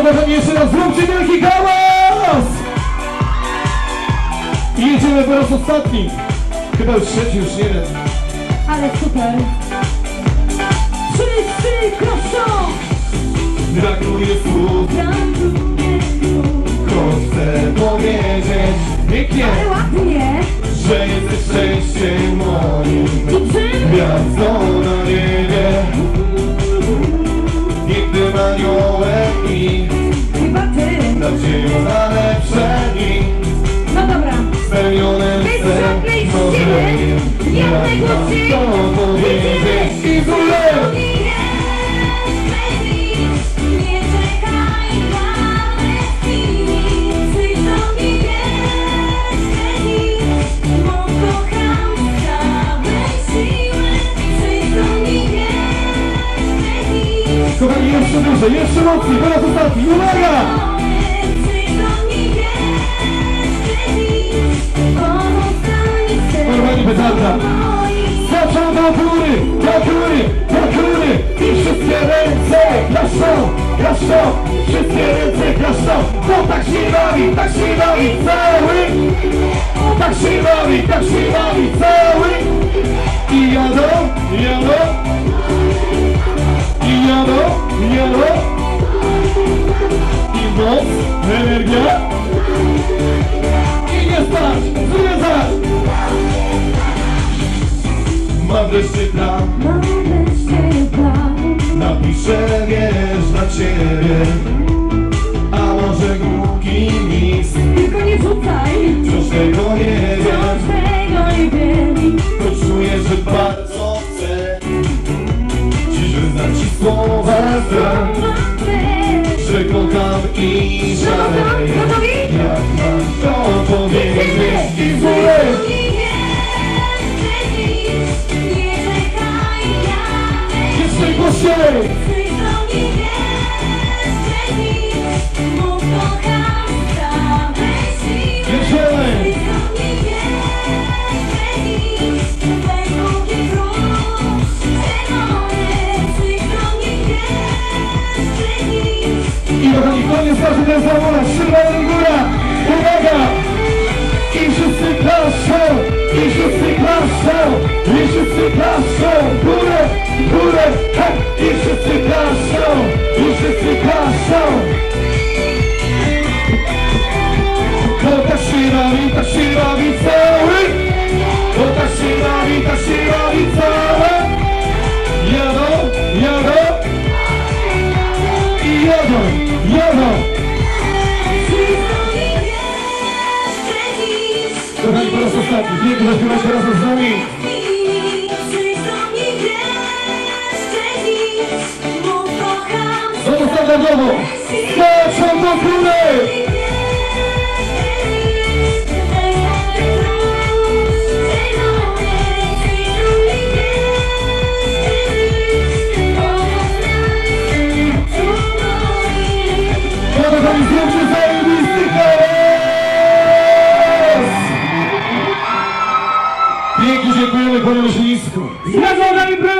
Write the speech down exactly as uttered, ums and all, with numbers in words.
kochani, jeszcze raz zróbcie wielki hałas! I jedziemy po raz ostatni. Chyba już trzeci, już nie wiem. Ale super. Wszyscy proszą. Brakuje słów, choć chcę powiedzieć pięknie, Ale ładnie. że jesteś szczęściem moim, I czym? gwiazdą na niebie, pięknym aniołem i Chyba ty. nadzieją na lepsze dni. No dobra. Spełnione Bez chcę żadnej marzeniem, ściemy, jak jednego mam ci to powiedzieć i tyle. Kochani, jeszcze dłużej, jeszcze mocniej, po raz ostatni, uwaga! Normalnie petarda. Zaczął do góry, do góry, do góry i wszystkie ręce klaszczą, klaszczą, wszystkie ręce klaszczą, bo tak się bawi, tak się bawi cały, tak się bawi, tak się bawi cały i jadą, jadą, i jadą, jadą i moc, energia i nie spać, zwiedzać. Mam wreszcie plan, napiszę wiersz dla ciebie, a może głupi mis, Tylko nie rzucaj. wciąż tego nie wiem, Wciąż tego nie wiem. to czuję, że bardzo chcę dziś wyznać ci słowa te, że kocham i szaleję, jak mam to powiedzieć i złe. Jeszcze głośniej! Jedziemy! I kochani, koniec naszych ten samolot, Szybany góra! Uwaga! I wszyscy klaszczą! I wszyscy klaszczą! I wszyscy klaszczą! Górę! Górę! Hej! I wszyscy klaszczą! I wszyscy klaszczą! To tak się bawi, tak się bawi cały! To tak się bawi, tak się bawi całe! Jadą! Jadą! I jadą! Jadą! Kochani, po raz ostatni, pięknie zaśpiewać razem z nami. Znowu standardowo, skaczą do góry! Kochani, zróbcie zajebisty hałas! Pięknie dziękujemy, panie Leśnisku. Z nami